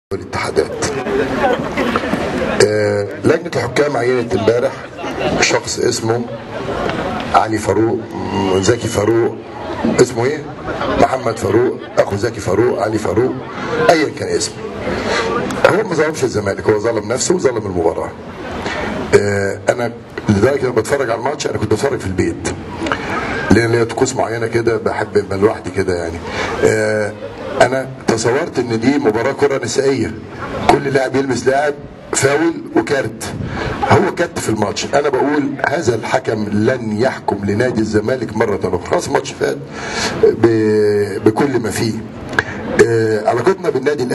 الاتحادات. لجنة الحكام عينت امبارح شخص اسمه علي فاروق، زكي فاروق، اسمه ايه؟ محمد فاروق، اخو زكي فاروق، علي فاروق، ايا كان اسمه. هو ما ظلمش الزمالك، هو ظلم نفسه وظلم المباراة. انا لذلك لما بتفرج على الماتش انا كنت بتفرج في البيت، لان ليا طقوس معينه كده بحب ابقى لوحدي كده يعني. انا تصورت ان دي مباراه كره نسائيه، كل لاعب يلمس لاعب، فاول وكارت، هو كارت في الماتش. انا بقول هذا الحكم لن يحكم لنادي الزمالك مره اخرى، خلاص الماتش فات بكل ما فيه. علاقتنا بالنادي